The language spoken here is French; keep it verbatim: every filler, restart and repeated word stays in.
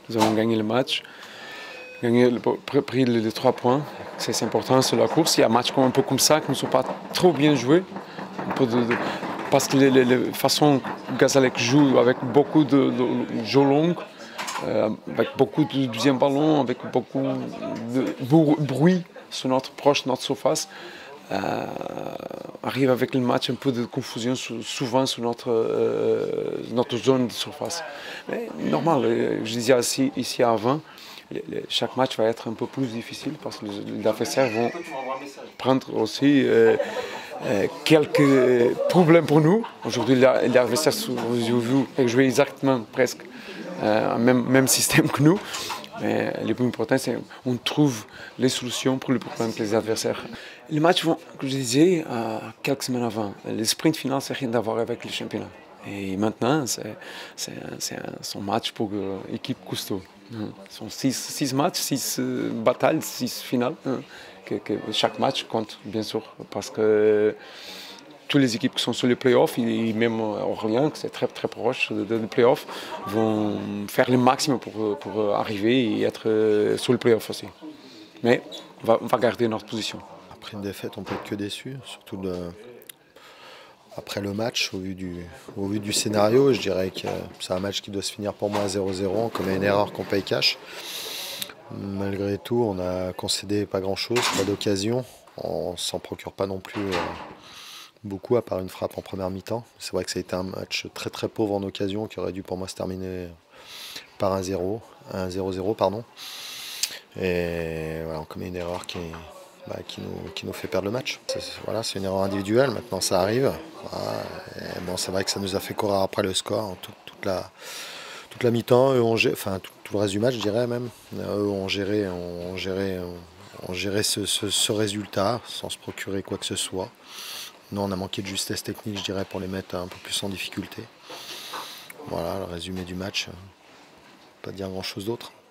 Nous avons gagné le match, gagné, pris les trois points. C'est important sur la course. Il y a un match un peu comme ça qui ne sont pas trop bien joués. Un peu de, de, parce que la façon dont Gazalec joue avec beaucoup de, de jeux longs, euh, avec beaucoup de deuxième ballon, avec beaucoup de bruit sur notre proche, notre surface, euh, arrive avec le match un peu de confusion souvent sur notre, euh, notre zone de surface. Mais normal, je disais ici, ici avant, chaque match va être un peu plus difficile parce que les adversaires vont prendre aussi euh, euh, quelques problèmes pour nous. Aujourd'hui, les adversaires jouent exactement presque euh, même, même système que nous. Mais le plus important, c'est qu'on trouve les solutions pour les problèmes que les adversaires. Les matchs vont, comme je disais, euh, quelques semaines avant. Le sprint final, ça n'a rien à voir avec le championnat. Et maintenant, c'est un match pour euh, équipe costaud. Ce sont six, six matchs, six euh, batailles, six finales. Hein, que, que chaque match compte, bien sûr, parce que toutes les équipes qui sont sur les playoffs, et même Orléans, qui est très très proche des de, de playoffs, vont faire le maximum pour, pour arriver et être sur le playoff aussi. Mais on va, on va garder notre position. Après une défaite, on peut être que déçu, surtout de, après le match, au vu, du, au vu du scénario. Je dirais que c'est un match qui doit se finir pour moi à zéro zéro. On commet une erreur qu'on paye cash. Malgré tout, on a concédé pas grand-chose, pas d'occasion. On ne s'en procure pas non plus euh, beaucoup, à part une frappe en première mi-temps. C'est vrai que ça a été un match très très pauvre en occasion, qui aurait dû pour moi se terminer par un zéro, un zéro zéro, pardon. Et voilà, on commet une erreur qui, bah, qui, nous, qui nous fait perdre le match. C'est voilà, c'est une erreur individuelle, maintenant ça arrive. Voilà, bon, c'est vrai que ça nous a fait courir après le score toute, toute la, toute la mi-temps, enfin tout, tout le reste du match, je dirais même. Eux ont géré, on géré, on géré ce, ce, ce résultat sans se procurer quoi que ce soit. Nous, on a manqué de justesse technique, je dirais, pour les mettre un peu plus en difficulté. Voilà, le résumé du match, pas dire grand-chose d'autre.